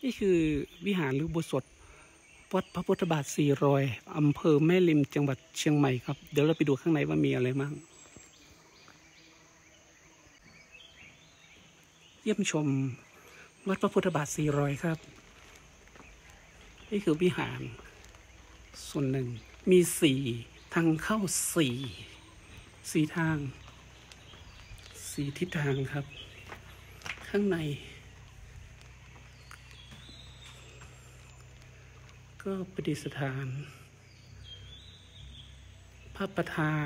นี่คือวิหารหรืออุโบสถวัดพระพุทธบาท400อำเภอแม่ริมจังหวัดเชียงใหม่ครับเดี๋ยวเราไปดูข้างในว่ามีอะไรบ้างเยี่ยมชมวัดพระพุทธบาท400ครับนี่คือวิหารส่วนหนึ่งมี4ทางเข้า4ทาง4ทิศทางครับข้างในก็ประดิษฐานพระประธาน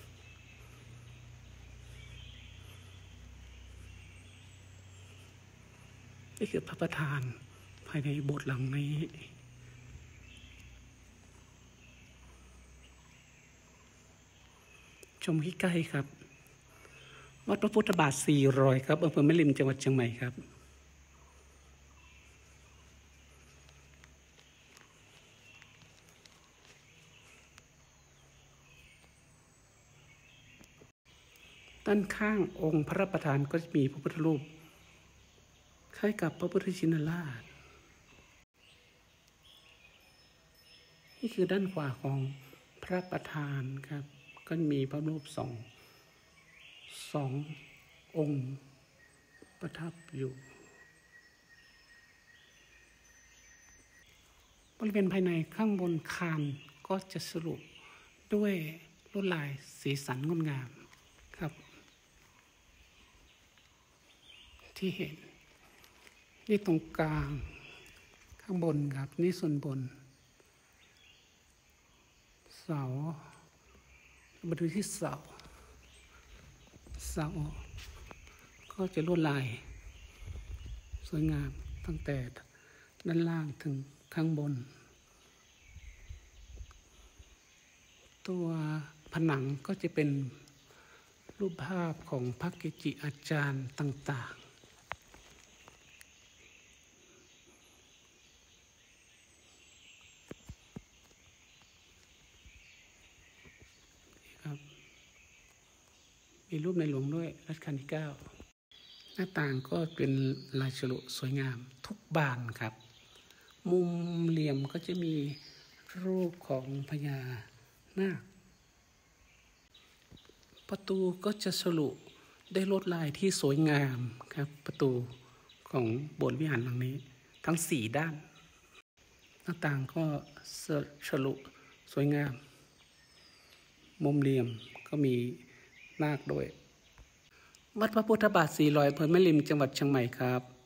นี่คือพระประธานภายในโบสถ์หลังนี้ชมใกล้ๆครับวัดพระพุทธบาท400ครับอำเภอแม่ริมจังหวัดเชียงใหม่ครับด้านข้างองค์พระประธานก็จะมีพระพุทธรูปคล้ายกับพระพุทธชินราชนี่คือด้านขวาของพระประธานครับก็มีพระรูปสององค์ประทับอยู่บริเวณภายในข้างบนคานก็จะสรุปด้วยลวดลายสีสันงดงามครับที่เห็นนี่ตรงกลางข้างบนครับนี่ส่วนบนเสามาดูที่เสาก็จะลวดลายสวยงามตั้งแต่ด้านล่างถึงข้างบนตัวผนังก็จะเป็นรูปภาพของพระเกจิอาจารย์ต่างๆครับมีรูปในหลวงด้วยรัชกาลที่9หน้าต่างก็เป็นลายฉลุสวยงามทุกบานครับมุมเหลี่ยมก็จะมีรูปของพญานาคประตูก็จะฉลุได้ลวดลายที่สวยงามครับประตูของโบสถ์วิหารหลังนี้ทั้ง4ด้านหน้าต่างก็ฉลุสวยงามมุมเหลี่ยมก็มีนาคด้วยวัดพระพุทธบาท400อำเภอแม่ริมจังหวัดเชียงใหม่ครับ